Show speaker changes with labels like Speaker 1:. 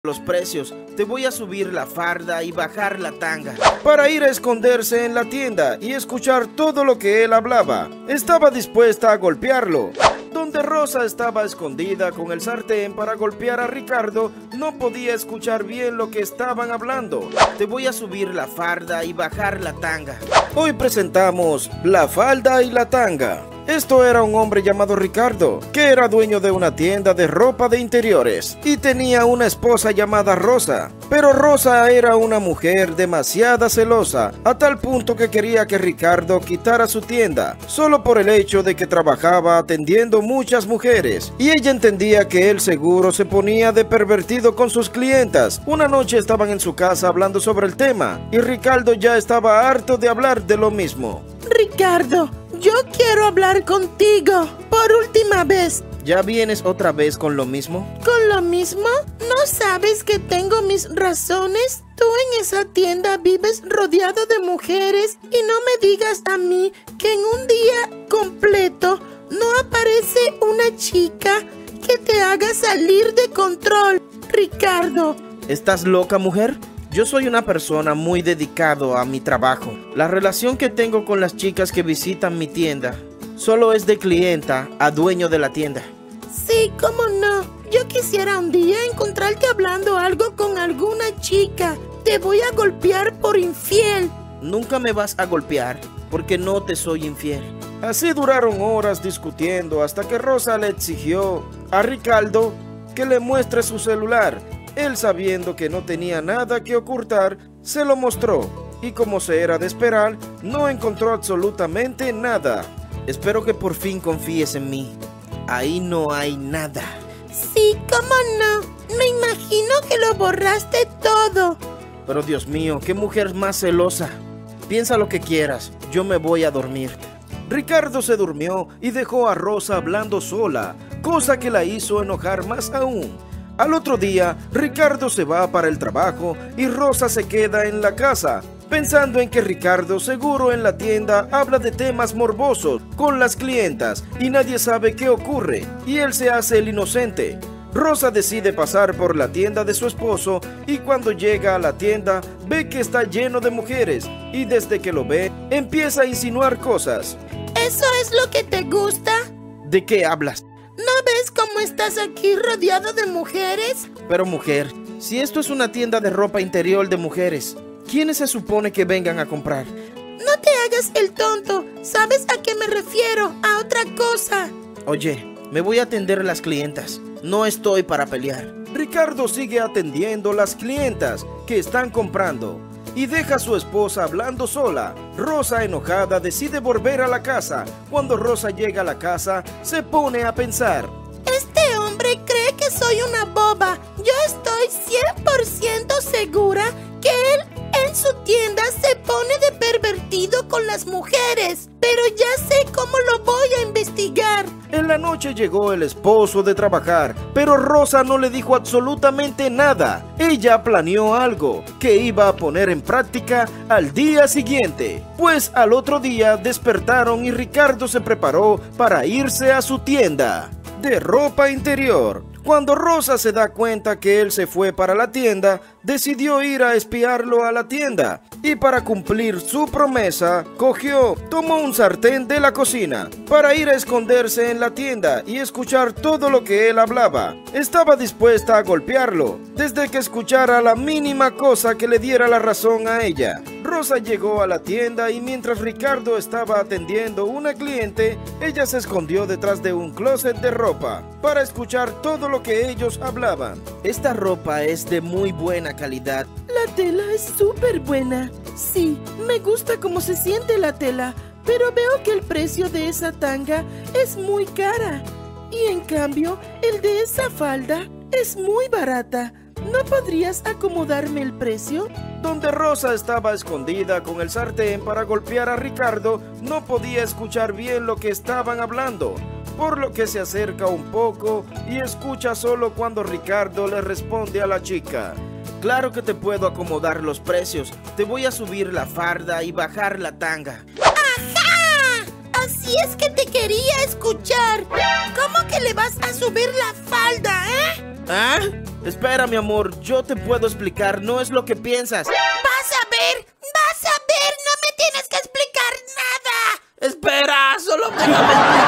Speaker 1: los precios, te voy a subir la farda y bajar la tanga. Para ir a esconderse en la tienda y escuchar todo lo que él hablaba. Estaba dispuesta a golpearlo. Donde Rosa estaba escondida con el sartén para golpear a Ricardo, no podía escuchar bien lo que estaban hablando. Te voy a subir la farda y bajar la tanga. Hoy presentamos La falda y la tanga. Esto era un hombre llamado Ricardo, que era dueño de una tienda de ropa de interiores y tenía una esposa llamada Rosa. Pero Rosa era una mujer demasiado celosa, a tal punto que quería que Ricardo quitara su tienda, solo por el hecho de que trabajaba atendiendo muchas mujeres, y ella entendía que él seguro se ponía de pervertido con sus clientas. Una noche estaban en su casa hablando sobre el tema, y Ricardo ya estaba harto de hablar de lo mismo.
Speaker 2: Ricardo, yo quiero hablar contigo por última vez.
Speaker 1: ¿Ya vienes otra vez con lo mismo?
Speaker 2: ¿Con lo mismo? ¿No sabes que tengo mis razones? Tú en esa tienda vives rodeado de mujeres y no me digas a mí que en un día completo no aparece una chica que te haga salir de control. Ricardo.
Speaker 1: ¿Estás loca, mujer? Yo soy una persona muy dedicado a mi trabajo. La relación que tengo con las chicas que visitan mi tienda solo es de clienta a dueño de la tienda.
Speaker 2: Sí, cómo no. Yo quisiera un día encontrarte hablando algo con alguna chica. Te voy a golpear por infiel.
Speaker 1: Nunca me vas a golpear porque no te soy infiel. Así duraron horas discutiendo hasta que Rosa le exigió a Ricardo que le muestre su celular. Él, sabiendo que no tenía nada que ocultar, se lo mostró, y como se era de esperar, no encontró absolutamente nada. Espero que por fin confíes en mí. Ahí no hay nada.
Speaker 2: Sí, cómo no. Me imagino que lo borraste todo.
Speaker 1: Pero Dios mío, qué mujer más celosa. Piensa lo que quieras, yo me voy a dormir. Ricardo se durmió y dejó a Rosa hablando sola, cosa que la hizo enojar más aún. Al otro día, Ricardo se va para el trabajo y Rosa se queda en la casa, pensando en que Ricardo seguro en la tienda habla de temas morbosos con las clientas y nadie sabe qué ocurre, y él se hace el inocente. Rosa decide pasar por la tienda de su esposo y cuando llega a la tienda ve que está lleno de mujeres y desde que lo ve empieza a insinuar cosas.
Speaker 2: ¿Eso es lo que te gusta?
Speaker 1: ¿De qué hablas?
Speaker 2: ¿No ves cómo estás aquí rodeado de mujeres?
Speaker 1: Pero mujer, si esto es una tienda de ropa interior de mujeres, ¿quiénes se supone que vengan a comprar?
Speaker 2: No te hagas el tonto. ¿Sabes a qué me refiero? A otra cosa.
Speaker 1: Oye, me voy a atender a las clientas. No estoy para pelear. Ricardo sigue atendiendo las clientas que están comprando y deja a su esposa hablando sola. Rosa, enojada, decide volver a la casa. Cuando Rosa llega a la casa, se pone a pensar.
Speaker 2: Este hombre cree que soy una boba. Yo estoy 100% segura que él en su tienda se pone de pervertido con las mujeres. Pero ya sé cómo lo voy a investigar.
Speaker 1: En la noche llegó el esposo de trabajar, pero Rosa no le dijo absolutamente nada. Ella planeó algo que iba a poner en práctica al día siguiente. Pues al otro día despertaron y Ricardo se preparó para irse a su tienda de ropa interior. Cuando Rosa se da cuenta que él se fue para la tienda, decidió ir a espiarlo a la tienda. Y para cumplir su promesa, tomó un sartén de la cocina para ir a esconderse en la tienda y escuchar todo lo que él hablaba. Estaba dispuesta a golpearlo, desde que escuchara la mínima cosa que le diera la razón a ella. Rosa llegó a la tienda y mientras Ricardo estaba atendiendo una cliente, ella se escondió detrás de un closet de ropa para escuchar todo lo que ellos hablaban. Esta ropa es de muy buena calidad.
Speaker 2: La tela es súper buena. Sí, me gusta cómo se siente la tela, pero veo que el precio de esa tanga es muy cara. Y en cambio, el de esa falda es muy barata. ¿No podrías acomodarme el precio?
Speaker 1: Donde Rosa estaba escondida con el sartén para golpear a Ricardo, no podía escuchar bien lo que estaban hablando, por lo que se acerca un poco y escucha solo cuando Ricardo le responde a la chica. Claro que te puedo acomodar los precios, te voy a subir la farda y bajar la tanga.
Speaker 2: ¡Ajá! Así es que te quería escuchar. ¿Cómo que le vas a subir la falda,
Speaker 1: ¿Ah? Espera, mi amor, yo te puedo explicar, no es lo que piensas.
Speaker 2: Vas a ver, no me tienes que explicar nada.
Speaker 3: Espera, solo déjame explicar.